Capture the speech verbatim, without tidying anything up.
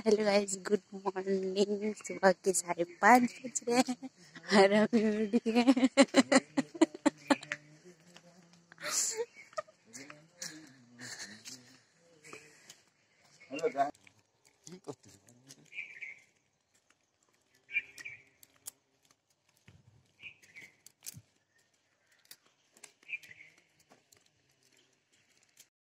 Hello guys, good morning. सुबह के साढ़े पाँच बज रहे हैं और अभी उठ गए।